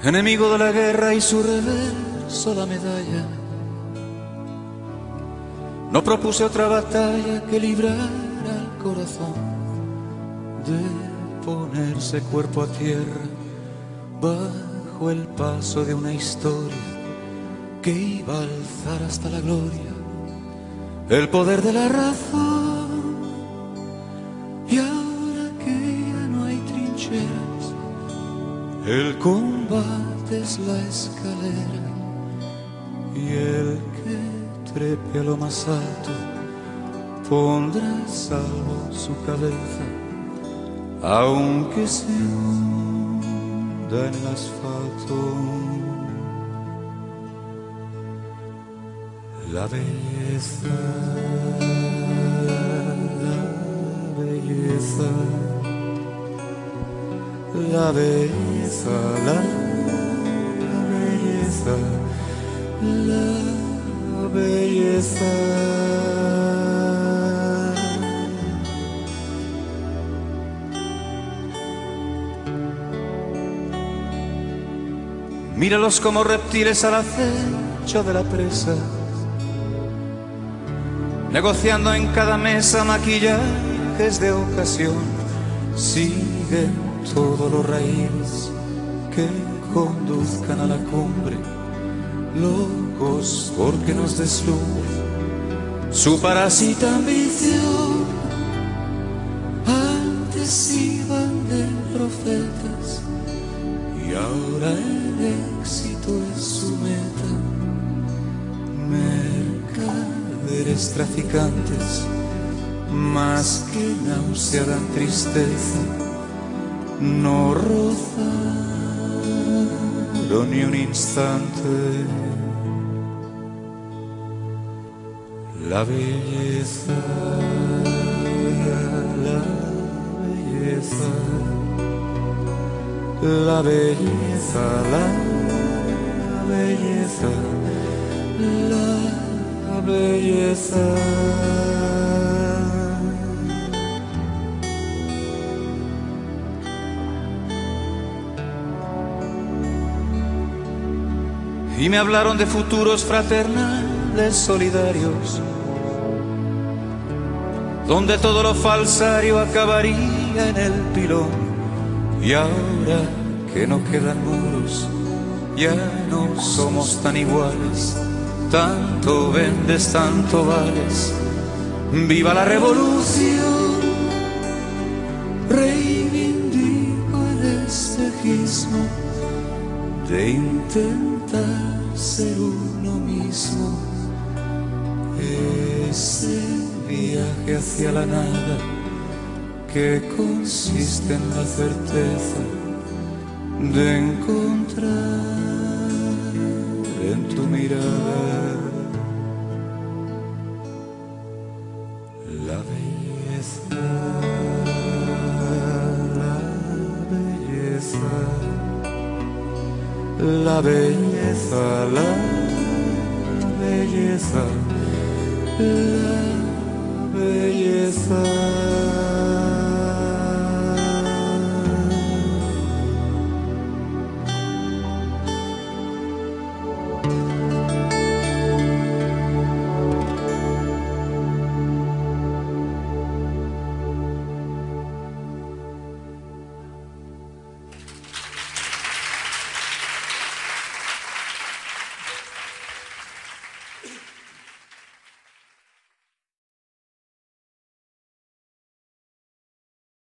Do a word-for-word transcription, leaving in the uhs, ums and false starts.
enemigo de la guerra y su reverso la medalla. No propuse otra batalla que librar al corazón de ponerse cuerpo a tierra bajo el paso de una historia que iba a alzar hasta la gloria el poder de la razón. Y ahora que ya no hay trincheras, el combate es la escalera, y el que trepe a lo más alto pondrá a salvo su cabeza, aunque se hunda en el asfalto. La belleza, la belleza, la belleza, la, la belleza, la belleza. Míralos como reptiles al acecho de la presa, negociando en cada mesa maquillajes de ocasión. Siguen todos los raíles que conduzcan a la cumbre, locos porque nos deslumbre su parásita ambición. Antes iban de profetas y ahora el éxito es su meta. Mercaderes traficantes, más que náusea dan tristeza, no rozaron ni un instante la belleza, la belleza, la belleza, la belleza, la belleza. Y me hablaron de futuros fraternales solidarios, donde todo lo falsario acabaría en el pilón. Y ahora que no quedan muros, ya no somos tan iguales. Tanto vendes, tanto vales. ¡Viva la revolución! Reivindico el espejismo de intentar ser uno mismo. Ese viaje hacia la nada que consiste en la certeza de encontrar en tu mirada la belleza, la belleza, la belleza, la belleza, la belleza.